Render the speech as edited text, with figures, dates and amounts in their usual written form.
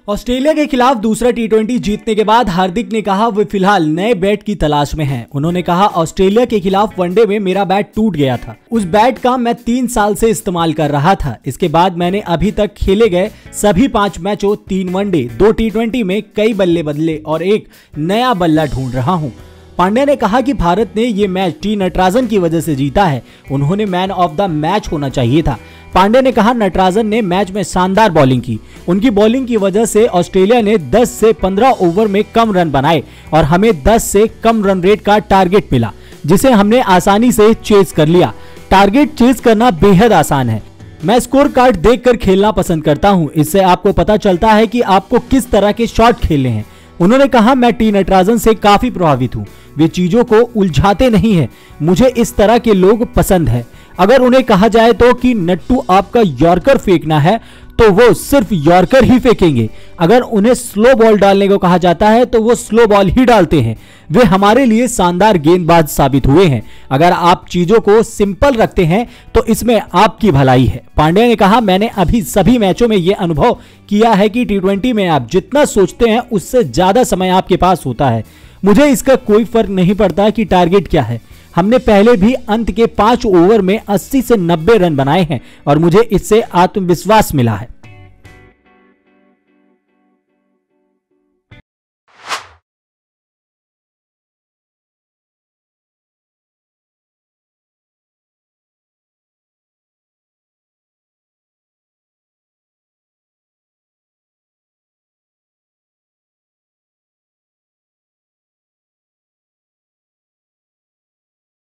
Australia के खिलाफ दूसरा टी20 जीतने के बाद हार्दिक ने कहा वे फिलहाल नए बैट की तलाश में हैं। उन्होंने कहा, ऑस्ट्रेलिया के खिलाफ वनडे में मेरा बैट टूट गया था। उस बैट का मैं 3 साल से इस्तेमाल कर रहा था। इसके बाद मैंने अभी तक खेले गए सभी 5 मैचों, 3 वनडे, 2 टी20 में कई बल्ले बदले और एक नया बल्ला ढूंढ रहा हूँ। पांड्या ने कहा कि भारत ने ये मैच टी नटराजन की वजह से जीता है। उन्होंने मैन ऑफ द मैच होना चाहिए था। पांड्या ने कहा, नटराजन ने मैच में शानदार बॉलिंग की। उनकी बॉलिंग की वजह से ऑस्ट्रेलिया ने 10 से 15 ओवर में कम रन बनाए और हमें 10 से कम रन रेट का टारगेट मिला, जिसे हमने आसानी से चेज कर लिया। टारगेट चेज करना बेहद आसान है। मैं स्कोर कार्ड देखकर खेलना पसंद करता हूं। इससे आपको पता चलता है कि आपको किस तरह के शॉट खेलने हैं। उन्होंने कहा, मैं टी नटराजन से काफी प्रभावित हूं। वे चीजों को उलझाते नहीं हैं। मुझे इस तरह के लोग पसंद है। अगर उन्हें कहा जाए तो कि नट्टू आपका यॉर्कर फेंकना है तो वो सिर्फ यॉर्कर ही फेंकेंगे। अगर उन्हें स्लो बॉल डालने को कहा जाता है तो वो स्लो बॉल ही डालते हैं। वे हमारे लिए शानदार गेंदबाज साबित हुए हैं। अगर आप चीजों को सिंपल रखते हैं तो इसमें आपकी भलाई है। पांड्या ने कहा, मैंने अभी सभी मैचों में यह अनुभव किया है कि टी20 में आप जितना सोचते हैं उससे ज्यादा समय आपके पास होता है। मुझे इसका कोई फर्क नहीं पड़ता कि टारगेट क्या है। हमने पहले भी अंत के 5 ओवर में 80 से 90 रन बनाए हैं और मुझे इससे आत्मविश्वास मिला है।